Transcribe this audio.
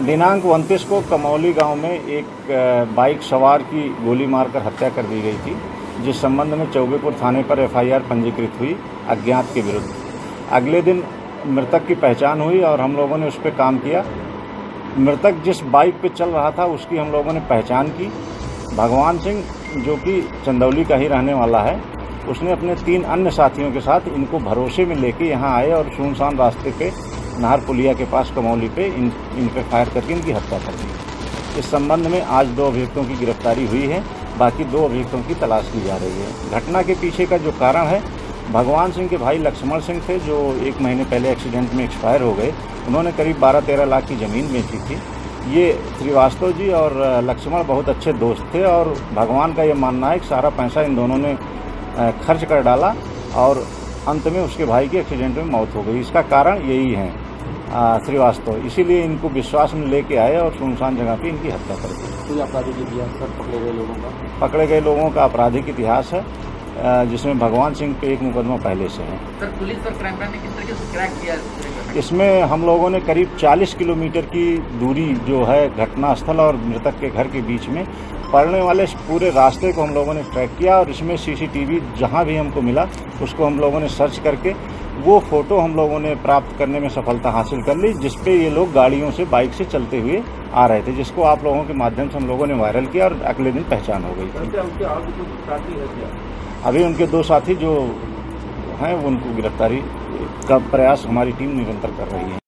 दिनांक 29 को कमौली गांव में एक बाइक सवार की गोली मारकर हत्या कर दी गई थी, जिस संबंध में चौबेपुर थाने पर एफआईआर पंजीकृत हुई अज्ञात के विरुद्ध। अगले दिन मृतक की पहचान हुई और हम लोगों ने उस पर काम किया। मृतक जिस बाइक पे चल रहा था उसकी हम लोगों ने पहचान की। भगवान सिंह, जो कि चंदौली का ही रहने वाला है, उसने अपने 3 अन्य साथियों के साथ इनको भरोसे में लेके यहाँ आए और सुनसान रास्ते पे नाहर पुलिया के पास कमौली पे इन पे फायर करके इनकी हत्या कर दी। इस संबंध में आज 2 अभियुक्तों की गिरफ्तारी हुई है, बाकी 2 अभियुक्तों की तलाश की जा रही है। घटना के पीछे का जो कारण है, भगवान सिंह के भाई लक्ष्मण सिंह थे, जो 1 महीने पहले एक्सीडेंट में एक्सपायर हो गए। उन्होंने करीब 12-13 लाख की ज़मीन बेची थी। ये श्रीवास्तव जी और लक्ष्मण बहुत अच्छे दोस्त थे और भगवान का ये मानना है कि सारा पैसा इन दोनों ने खर्च कर डाला और अंत में उसके भाई की एक्सीडेंट में मौत हो गई। इसका कारण यही है श्रीवास्तव, इसीलिए इनको विश्वास में लेके आए और सुनसान जगह पे इनकी हत्या कर दी। कोई आपराधिक इतिहास सर पकड़े गए लोगों का आपराधिक इतिहास है, जिसमें भगवान सिंह पे एक मुकदमा पहले से है। सर, पुलिस और क्राइम ब्रांच ने किस तरीके से क्रैक किया? इसमें हम लोगों ने करीब 40 किलोमीटर की दूरी जो है घटनास्थल और मृतक के घर के बीच में पड़ने वाले पूरे रास्ते को हम लोगों ने ट्रैक किया और इसमें सीसीटीवी जहां भी हमको मिला उसको हम लोगों ने सर्च करके वो फोटो हम लोगों ने प्राप्त करने में सफलता हासिल कर ली, जिसपे ये लोग गाड़ियों से बाइक से चलते हुए आ रहे थे, जिसको आप लोगों के माध्यम से हम लोगों ने वायरल किया और अगले दिन पहचान हो गई थी। अभी उनके 2 साथी जो हैं उनको गिरफ्तारी का प्रयास हमारी टीम निरंतर कर रही है।